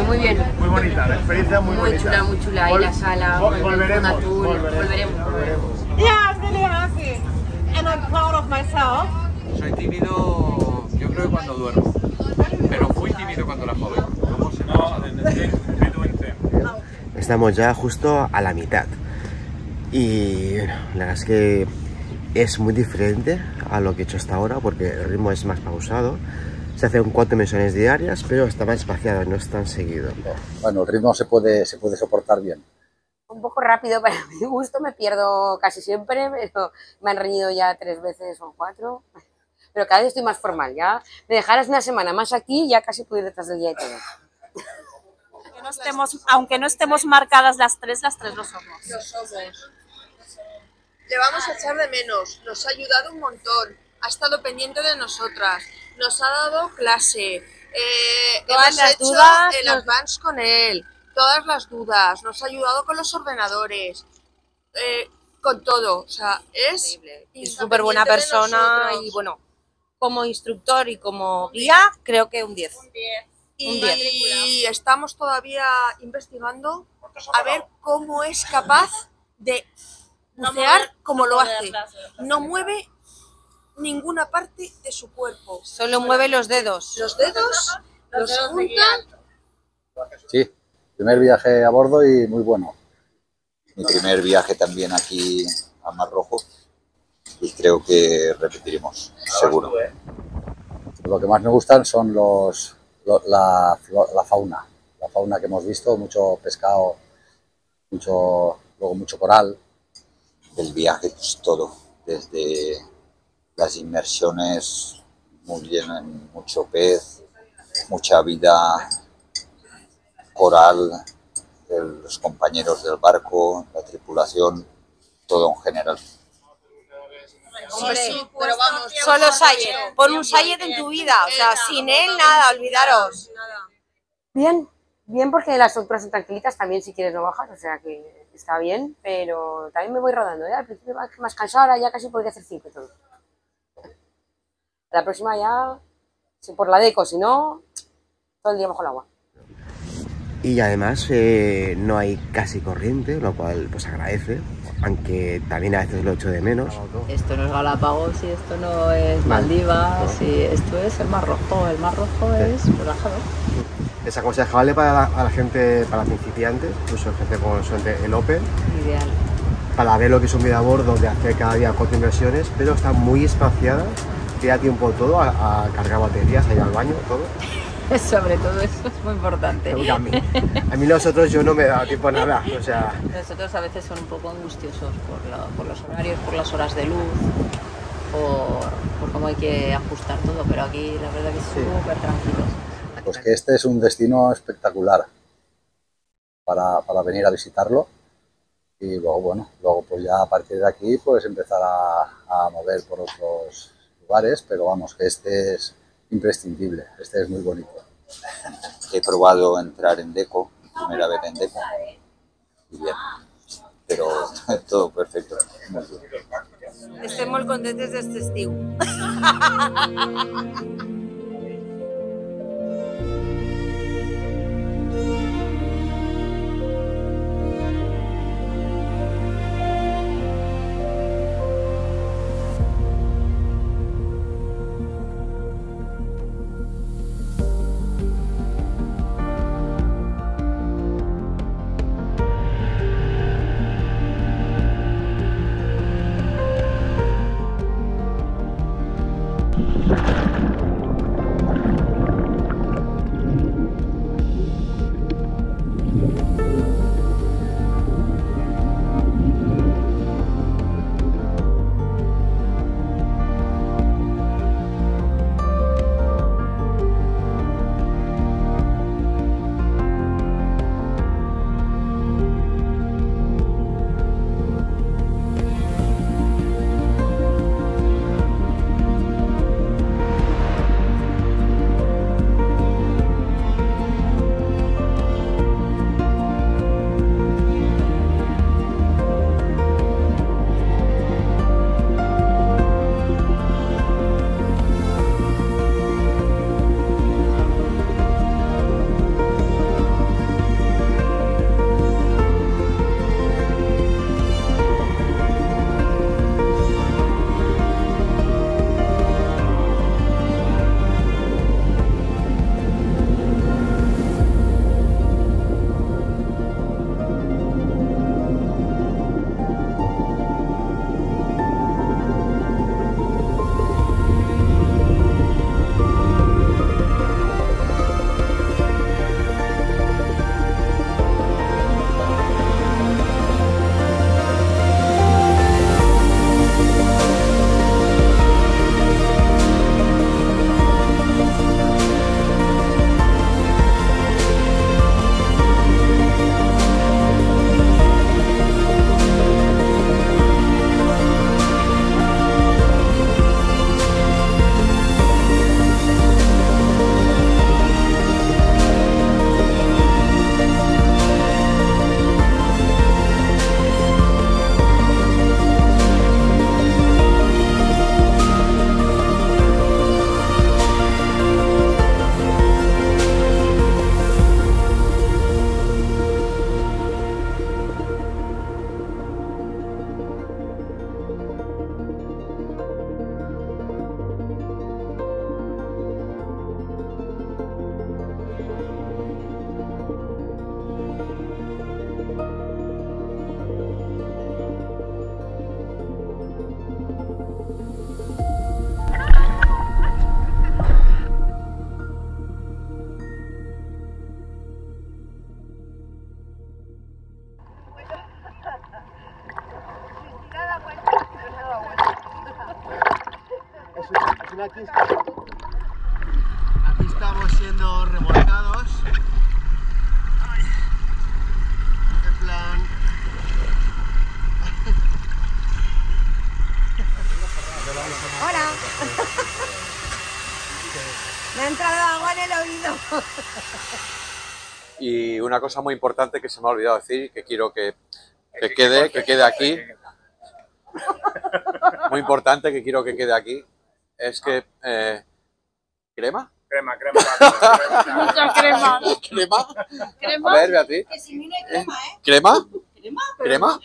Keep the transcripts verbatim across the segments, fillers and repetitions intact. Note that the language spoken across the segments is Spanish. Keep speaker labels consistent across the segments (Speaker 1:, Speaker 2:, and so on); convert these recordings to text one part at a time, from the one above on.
Speaker 1: muy bien.
Speaker 2: Muy bonita, la experiencia muy,
Speaker 1: muy
Speaker 2: bonita.
Speaker 1: Muy chula, muy chula.
Speaker 2: Vol
Speaker 1: y la sala,
Speaker 2: vol volveremos,
Speaker 1: azul,
Speaker 2: volveremos,
Speaker 1: volveremos.
Speaker 2: volveremos.
Speaker 3: Yeah, I'm really happy. And I'm proud of myself.
Speaker 4: Soy tímido, yo creo que cuando duermo, pero fui tímido cuando era joven. Luego se me ha pasado.
Speaker 5: Estamos ya justo a la mitad y bueno, la verdad es que es muy diferente a lo que he hecho hasta ahora porque el ritmo es más pausado. Se hacen cuatro misiones diarias, pero está más espaciado, no es tan seguido.
Speaker 6: Bueno, el ritmo se puede, se puede soportar bien.
Speaker 1: Un poco rápido para mi gusto, me pierdo casi siempre, pero me han reñido ya tres veces o cuatro. Pero cada vez estoy más formal, ya me dejaras una semana más aquí, ya casi puedo ir detrás del guía y todo.
Speaker 7: Aunque no estemos, aunque no estemos marcadas las tres, las tres lo somos.
Speaker 8: Lo somos. Le vamos a echar de menos, nos ha ayudado un montón, ha estado pendiente de nosotras, nos ha dado clase, eh,
Speaker 1: Todas
Speaker 8: hemos
Speaker 1: las
Speaker 8: hecho
Speaker 1: dudas,
Speaker 8: el
Speaker 1: nos-
Speaker 8: advance con él, todas las dudas, nos ha ayudado con los ordenadores, eh, con todo, o sea, es
Speaker 7: Es súper buena persona y bueno, como instructor y como guía, creo que un diez.
Speaker 8: Y,
Speaker 7: un diez.
Speaker 8: y estamos todavía investigando a ver cómo es capaz de bucear como lo hace. No mueve ninguna parte de su cuerpo.
Speaker 7: Solo mueve los dedos.
Speaker 8: Los dedos los junta.
Speaker 6: Sí, primer viaje a bordo y muy bueno.
Speaker 9: Mi primer viaje también aquí a Mar Rojo y creo que repetiremos, seguro.
Speaker 6: Lo que más me gustan son los, lo- la, la fauna, la fauna que hemos visto, mucho pescado, mucho, luego mucho coral.
Speaker 9: El viaje, pues todo, desde las inmersiones, muy bien, mucho pez, mucha vida, coral, el- los compañeros del barco, la tripulación, todo en general.
Speaker 7: Hombre,
Speaker 8: pero vamos,
Speaker 7: solo Sayed. Pon un Sayed en tu vida. O sea, sin él nada, olvidaros.
Speaker 1: Bien, bien porque las otras son tranquilitas, también si quieres no bajas, o sea que está bien, pero también me voy rodando, ¿eh? Al principio más, más cansada, ahora ya casi podría hacer cinco y todo. La próxima ya, si por la deco, si no, todo el día bajo el agua.
Speaker 5: Y además eh, no hay casi corriente, lo cual pues agradece, aunque también a veces lo echo de menos.
Speaker 10: Esto no es Galápagos y esto no es Maldivas, y esto es el Mar Rojo. El Mar Rojo es relajado.
Speaker 5: Es aconsejable para la, a la gente, para principiantes, incluso gente con suerte el Open,
Speaker 10: Ideal.
Speaker 5: para ver lo que es un vida a bordo de hacer cada día cuatro inversiones, pero está muy espaciada, te da tiempo todo a, a cargar baterías, a ir al baño, todo.
Speaker 10: Sobre todo eso es muy importante.
Speaker 5: Uy, a mí, a mí los otros yo no me he dado tiempo a nada, o sea...
Speaker 10: Nosotros a veces son un poco angustiosos por, lo- por los horarios, por las horas de luz, por, por cómo hay que ajustar todo, pero aquí la verdad que es súper tranquilos.
Speaker 6: Pues que este es un destino espectacular para, para venir a visitarlo y luego, bueno, luego pues ya a partir de aquí pues empezar a, a mover por otros lugares, pero vamos, que este es imprescindible, este es muy bonito.
Speaker 9: He probado entrar en Deco, primera vez en Deco, y bien, pero todo perfecto, muy bien.
Speaker 7: Estem molt contentes d'este estiu.
Speaker 5: es una quisca. Aquí estamos siendo remolcados. Ay. En plan...
Speaker 8: Hola. Me ha entrado agua en el oído.
Speaker 4: Y una cosa muy importante que se me ha olvidado decir, que quiero que, que quede, que quede aquí, muy importante que quiero que quede aquí, es que... Eh, ¿Crema?
Speaker 2: Crema, crema.
Speaker 7: Mucha crema.
Speaker 4: ¿Crema?
Speaker 7: ¿Crema?
Speaker 4: A ver, Beatriz.
Speaker 8: Que si no hay crema, ¿eh?
Speaker 4: ¿Crema?
Speaker 7: ¿Crema?
Speaker 4: ¿Crema?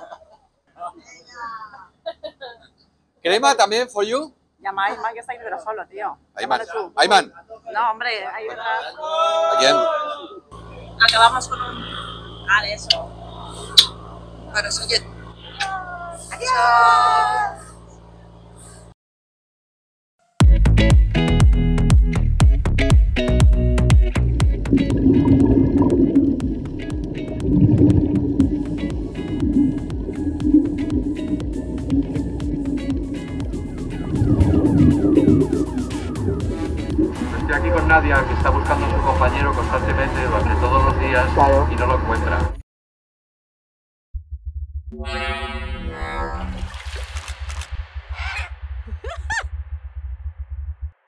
Speaker 4: ¿Crema también for you?
Speaker 10: Llama a Ayman, que está ahí pero solo, tío.
Speaker 4: Ayman.
Speaker 10: Llámale tú.
Speaker 4: Ayman.
Speaker 10: No, hombre, ahí está.
Speaker 4: ¿A quién?
Speaker 7: Acabamos con un... Vale, eso.
Speaker 8: Para seguir. Adiós.
Speaker 4: Estoy aquí con Nadia, que está buscando a su compañero constantemente durante todos los días
Speaker 5: Claro.
Speaker 4: y no lo encuentra.